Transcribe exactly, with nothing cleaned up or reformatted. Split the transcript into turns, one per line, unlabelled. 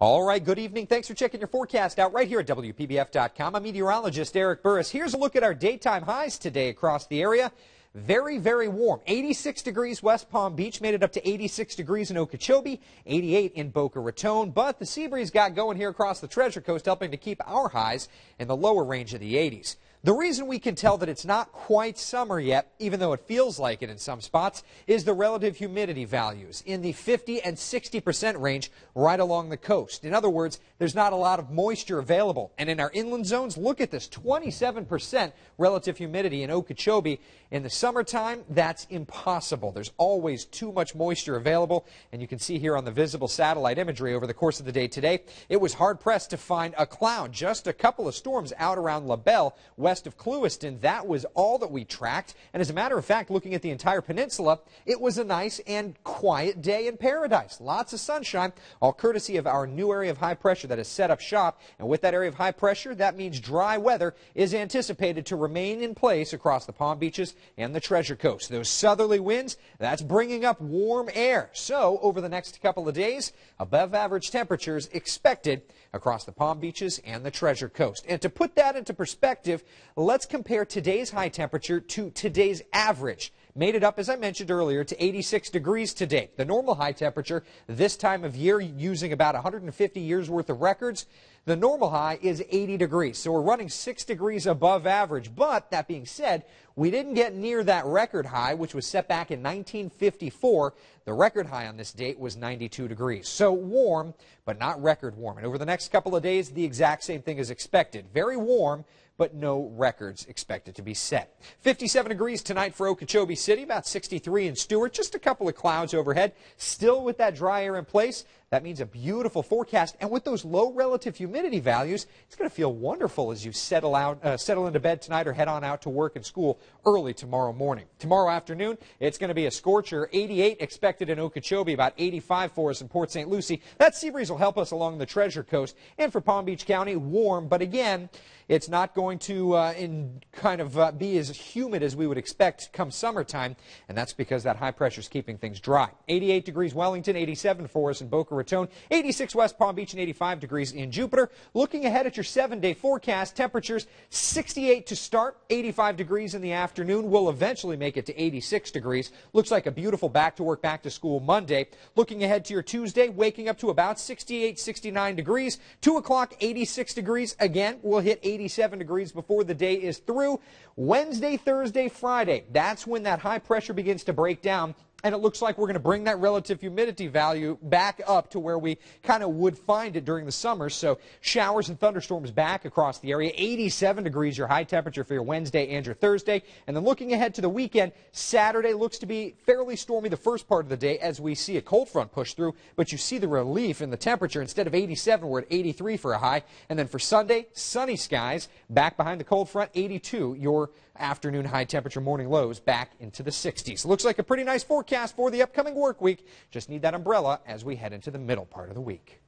All right, good evening. Thanks for checking your forecast out right here at W P B F dot com. I'm meteorologist Eric Burris. Here's a look at our daytime highs today across the area. Very, very warm. eighty-six degrees West Palm Beach, made it up to eighty-six degrees in Okeechobee, eighty-eight in Boca Raton. But the sea breeze got going here across the Treasure Coast, helping to keep our highs in the lower range of the eighties. The reason we can tell that it's not quite summer yet, even though it feels like it in some spots, is the relative humidity values in the fifty and sixty percent range right along the coast. In other words, there's not a lot of moisture available. And in our inland zones, look at this, twenty-seven percent relative humidity in Okeechobee. In the summertime, that's impossible. There's always too much moisture available. And you can see here on the visible satellite imagery over the course of the day today, it was hard-pressed to find a cloud. Just a couple of storms out around La Belle, west of Clewiston. That was all that we tracked. And as a matter of fact, looking at the entire peninsula, it was a nice and quiet day in paradise. Lots of sunshine, all courtesy of our new area of high pressure that has set up shop. And with that area of high pressure, that means dry weather is anticipated to remain in place across the Palm Beaches and the Treasure Coast. Those southerly winds, that's bringing up warm air. So over the next couple of days, above average temperatures expected across the Palm Beaches and the Treasure Coast. And to put that into perspective, let's compare today's high temperature to today's average. Made it up, as I mentioned earlier, to eighty-six degrees today. The normal high temperature this time of year, using about one hundred fifty years worth of records, the normal high is eighty degrees. So we're running six degrees above average. But that being said, we didn't get near that record high, which was set back in nineteen fifty-four. The record high on this date was ninety-two degrees. So warm, but not record warm. And over the next couple of days, the exact same thing is expected. Very warm, but no records expected to be set. fifty-seven degrees tonight for Okeechobee City, about sixty-three in Stewart, just a couple of clouds overhead. Still with that dry air in place, that means a beautiful forecast. And with those low relative humidity values, it's going to feel wonderful as you settle out, uh, settle into bed tonight or head on out to work and school early tomorrow morning. Tomorrow afternoon, it's going to be a scorcher. eighty-eight expected in Okeechobee, about eighty-five for us in Port Saint Lucie. That sea breeze will help us along the Treasure Coast. And for Palm Beach County, warm, but again, it's not going to uh, in kind of uh, be as humid as we would expect come summertime, and that's because that high pressure is keeping things dry. eighty-eight degrees Wellington, eighty-seven for us in Boca Raton, eighty-six West Palm Beach, and eighty-five degrees in Jupiter. Looking ahead at your seven-day forecast, temperatures sixty-eight to start, eighty-five degrees in the afternoon. We'll eventually make it to eighty-six degrees. Looks like a beautiful back-to-work, back-to-school Monday. Looking ahead to your Tuesday, waking up to about sixty-eight, sixty-nine degrees. two o'clock, eighty-six degrees. Again, we'll hit eighty-seven degrees before the day is through. Wednesday, Thursday, Friday, that's when that high pressure begins to break down. And it looks like we're going to bring that relative humidity value back up to where we kind of would find it during the summer. So showers and thunderstorms back across the area. eighty-seven degrees, your high temperature for your Wednesday and your Thursday. And then looking ahead to the weekend, Saturday looks to be fairly stormy the first part of the day as we see a cold front push through. But you see the relief in the temperature. Instead of eighty-seven, we're at eighty-three for a high. And then for Sunday, sunny skies, back behind the cold front, eighty-two, your afternoon high temperature, morning lows back into the sixties. Looks like a pretty nice forecast for the upcoming work week. Just need that umbrella as we head into the middle part of the week.